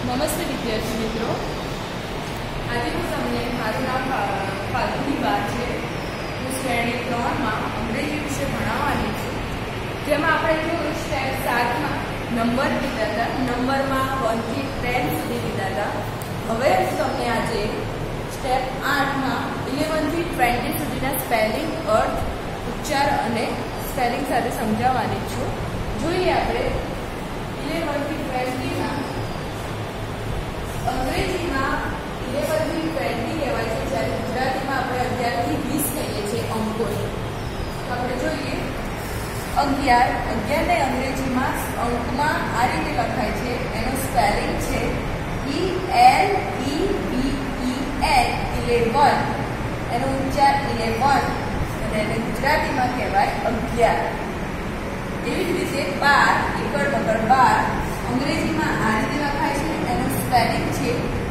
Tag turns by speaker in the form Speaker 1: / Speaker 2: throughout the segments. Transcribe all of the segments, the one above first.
Speaker 1: નમસ્તે વિદ્યાર્થી મિત્રો, આજે હું તમને મારું નામ ફાલ્ગુની બા છે. હું શ્રેણી 3માં અંગ્રેજી વિશે ભણાવવાની છું. જેમાં આપણે જોયું સ્ટેપ 7માં નંબર લીધા હતા, નંબરમાં 1 થી 10 સુધી લીધા હતા. હવે હું તમને આજે સ્ટેપ 8માં 11 થી 20 સુધીના સ્પેલિંગ, અર્થ, ઉચ્ચાર અને સ્પેલિંગ સાથે સમજાવવાની છું. જોઈએ આપણે 11 થી 20ના અંગ્રેજીમાં 11 થી 20 કહેવાય છે, જ્યારે ગુજરાતીમાં આપણે 11 થી 20 કહીએ છીએ અંકોને. તો આપણે જોઈએ 11 ને અંગ્રેજીમાં અંકમાં આ રીતે લખાય છે. એનો સ્પેલિંગ છે ELEVEN, 11. એનો ઉચ્ચાર 11 અને એને ગુજરાતીમાં કહેવાય 11. એવી જ રીતે 12, એકડ બગડ 12, અંગ્રેજીમાં આ રીતે લખાય છે. એનું સ્પેલિંગ છે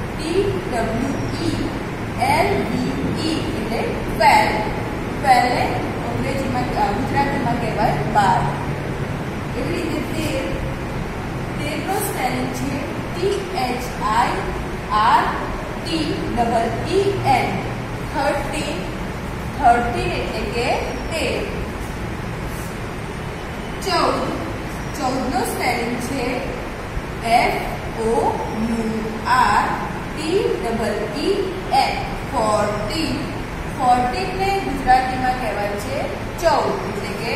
Speaker 1: TWELVE, એટલે 12 ને અંગ્રેજીમાં ગુજરાતીમાં કહેવાય 12. એવી રીતે 13 નો સ્પેલિંગ છે THIRTEEN, 13 એટલે કે 13. 14 નો સ્પેલિંગ છે FOURTEEN, 14 ને ગુજરાતીમાં કહેવાય છે 14, એટલે કે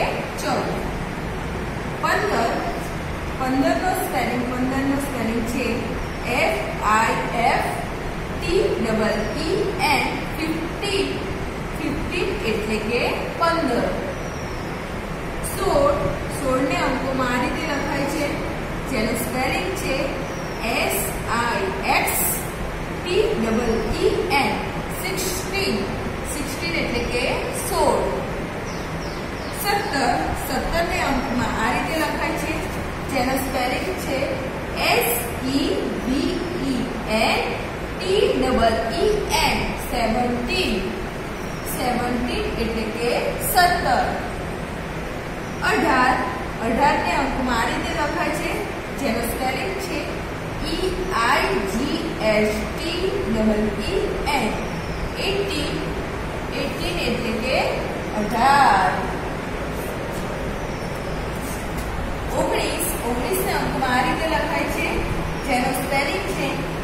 Speaker 1: 14. 15 નો સ્પેલિંગ છે FIFTEEN, 15 એટલે કે 15. 16 ને અંકોમાં આ રીતે લખાય છે, જેનું સ્પેલિંગ છે SIXTEEN, 16 એટલે કે 16. 17 ને અંકમાં આ રીતે લખાય છે, જેનો સ્પેલિંગ છે SEVENTEEN, 17 એટલે કે 17. 18 ને અંકમાં આ રીતે લખાય છે, જેનો સ્પેલિંગ છે EIGHTEEN, 18 એટલે કે 18. 19 ને અંકમાં આ રીતે લખાય છે, જેનો સ્પેલિંગ છે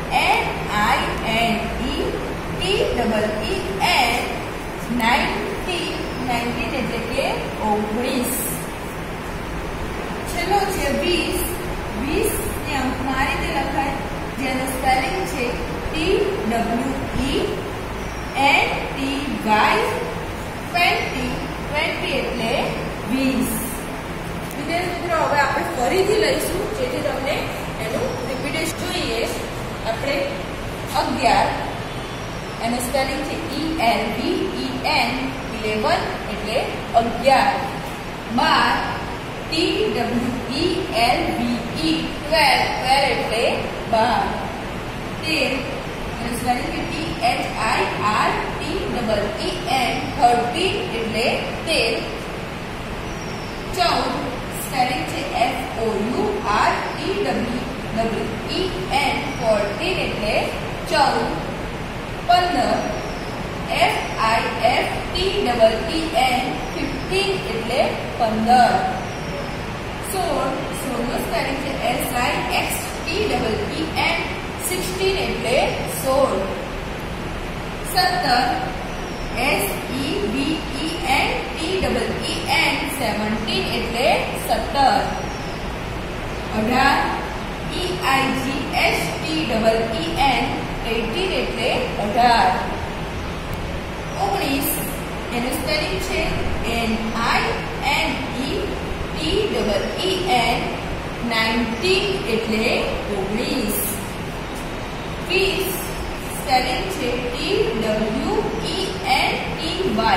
Speaker 1: NINTEEN, 19 એટલે કે 19. છેલ્લો છે 20 ને અંકમાં આ રીતે લખાય, જેનો સ્પેલિંગ છે TWENTY, 20 એટલે 20. વિદ્યાર્થી મિત્રો, હવે આપણે ફરીથી લઈશું, જેથી તમને એનું રિપીટેશન જોઈએ. આપણે 11, એનું સ્પેલિંગ છે ELVEN, 11 એટલે 11. 12 એટલે 12. 13, એનું સ્પેલિંગ છે THIRTEEN, 13 એટલે 13. 14, સ્પેલિંગ છે FOURTEEN, 14 એટલે 14. 15, FIFTEEN, 15 એટલે 15. 16 નો સ્પેલિંગ છે SIXTEEN, 16 એટલે 16. 17, SEVENTEEN, 17 એટલે 17. 18, EIGHTEEN, 18 એટલે 18. 19, એનું સ્પેલિંગ છે NINETEEN, 19 એટલે 19. 20, સ્પેલિંગ છે TWENTY,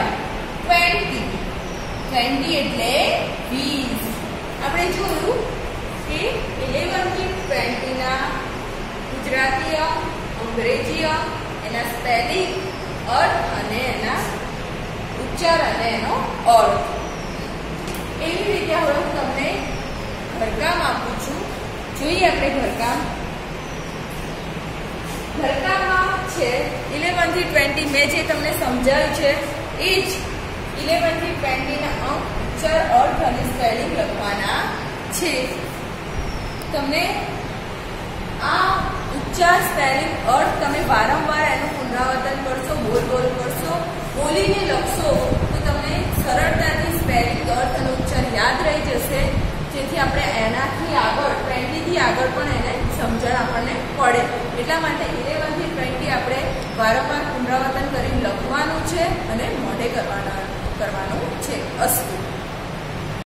Speaker 1: 20 એટલે 20. આપણે જોયું કે 11 થી 20ના ગુજરાતી અંક, અંગ્રેજી અંક, એના સ્પેલિંગ, અર્થ અને એના ઉચ્ચાર અને એનો અર્થ. એવી રીતે હવે હું તમને ઘરકામ આપું છું. જોઈએ આપણે ઘરકામ. ઘરકામમાં છે 11 થી 20 મેં જે તમને સમજાવ્યું છે એ જ 11 થી 20 ના અંક ઉચ્ચાર અર્થ અને સ્પેલિંગ લખવાના છે. તમને આ ઉચ્ચાર સ્પેલિંગ અર્થ તમે વારંવાર એનું પુનરાવર્તન કરશો, બોલ કરશો, બોલીને લખશો તો તમને સરળતાથી સ્પેલિંગ અર્થ અને ઉચ્ચાર યાદ રહી જશે, જેથી આપણે એનાથી આગળ 20 થી આગળ પણ એને સમજણ આપણને પડે. એટલા માટે 11 થી 20 આપણે વારંવાર પુનરાવર્તન કરી લખવાનું છે અને મોઢે કરવાનું છે. અસ્તુ.